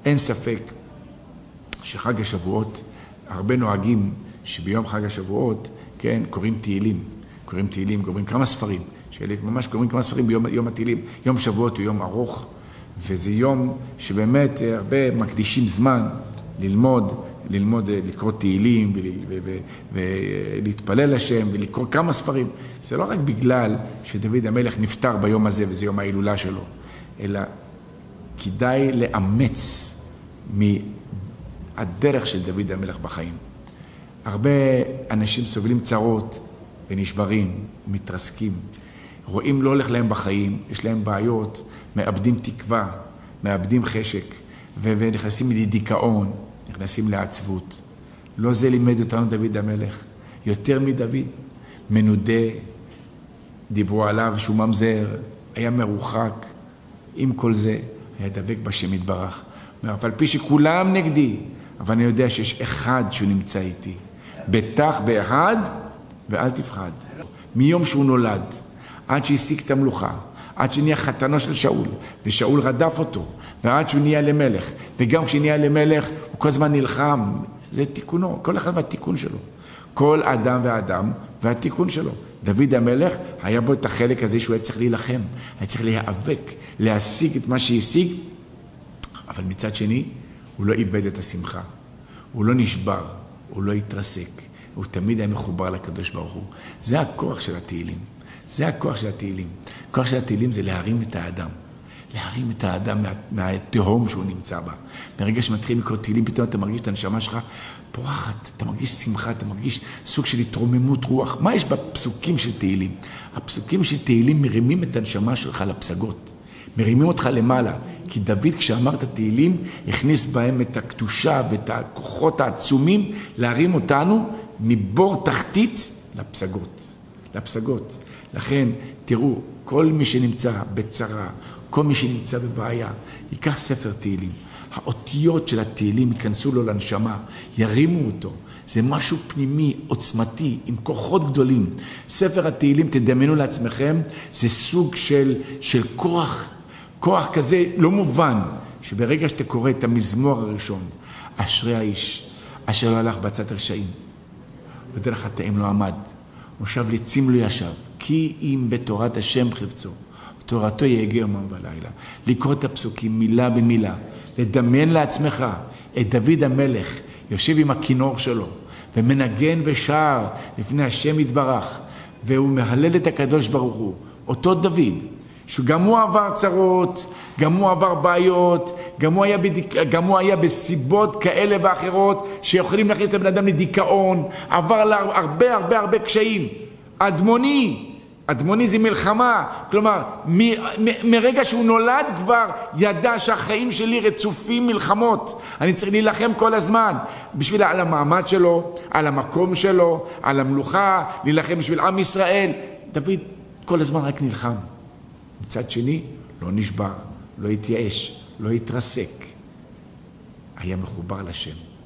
אין ספק שחג השבועות, הרבה נוהגים שביום חג השבועות, כן, קוראים תהילים. קוראים תהילים, קוראים כמה ספרים. ממש קוראים כמה ספרים ביום התהילים. יום שבועות הוא יום ארוך, וזה יום שבאמת הרבה מקדישים זמן ללמוד, לקרוא תהילים ולהתפלל לשם ולקרוא כמה ספרים. זה לא רק בגלל שדוד המלך נפטר ביום הזה וזה יום ההילולה שלו, אלא כדאי לאמץ מהדרך של דוד המלך בחיים. הרבה אנשים סובלים צרות ונשברים, מתרסקים, רואים לא הולך להם בחיים, יש להם בעיות, מאבדים תקווה, מאבדים חשק, ונכנסים לדיכאון, נכנסים לעצבות. לא זה לימד אותנו דוד המלך. יותר מדוד, מנודה, דיברו עליו שהוא ממזר, היה מרוחק. עם כל זה, היה דבק בשם יתברך. אבל פי שכולם נגדי, אבל אני יודע שיש אחד שהוא נמצא איתי. בטח באחד, ואל תפחד. מיום שהוא נולד, עד שהשיג את המלוכה, עד שנהיה חתנו של שאול, ושאול רדף אותו, ועד שהוא נהיה למלך, וגם כשנהיה למלך, הוא כל הזמן נלחם, זה תיקונו, כל אחד והתיקון שלו. כל אדם ואדם והתיקון שלו. דוד המלך היה בו את החלק הזה שהוא היה צריך להילחם, היה צריך להיאבק, להשיג את מה שהשיג, אבל מצד שני, הוא לא איבד את השמחה, הוא לא נשבר, הוא לא התרסק, הוא תמיד היה מחובר לקדוש ברוך הוא. זה הכוח של התהילים. זה הכוח של התהילים. הכוח של התהילים זה להרים את האדם. להרים את האדם מהתהום שהוא נמצא בה. ברגע שמתחיל לקרוא תהילים, פתאום אתה מרגיש את הנשמה שלך פורחת, אתה מרגיש שמחה, אתה מרגיש סוג של התרוממות רוח. מה יש בפסוקים של תהילים? הפסוקים של תהילים מרימים את הנשמה שלך לפסגות. מרימים אותך למעלה. כי דוד כשאמר את התהילים, הכניס בהם את הקדושה ואת הכוחות העצומים, להרים אותנו מבור תחתית לפסגות. לפסגות. לכן, תראו, כל מי שנמצא בצרה, כל מי שנמצא בבעיה, ייקח ספר תהילים. האותיות של התהילים ייכנסו לו לנשמה, ירימו אותו. זה משהו פנימי, עוצמתי, עם כוחות גדולים. ספר התהילים, תדמיינו לעצמכם, זה סוג של כוח כזה לא מובן, שברגע שאתה קורא את המזמור הראשון, אשרי האיש, אשר לא הלך בעצת רשעים, ודרך חטאים לא עמד, מושב לצים לא ישב, כי אם בתורת השם חפצו, תורתו יהגה יומם ולילה. לקרוא את הפסוקים מילה במילה, לדמיין לעצמך את דוד המלך, יושב עם הכינור שלו, ומנגן ושר לפני השם יתברך, והוא מהלל את הקדוש ברוך הוא, אותו דוד, שגם הוא עבר צרות, גם הוא עבר בעיות, גם הוא היה בסיבות כאלה ואחרות, שיכולים להכניס את הבן אדם לדיכאון, עבר לה הרבה קשיים. אדמוני זה מלחמה, כלומר, מרגע שהוא נולד כבר ידע שהחיים שלי רצופים מלחמות. אני צריך להילחם כל הזמן, בשביל על המעמד שלו, על המקום שלו, על המלוכה, להילחם בשביל עם ישראל. דוד כל הזמן רק נלחם. מצד שני, לא נשבר, לא התייאש, לא התרסק. היה מחובר לשם.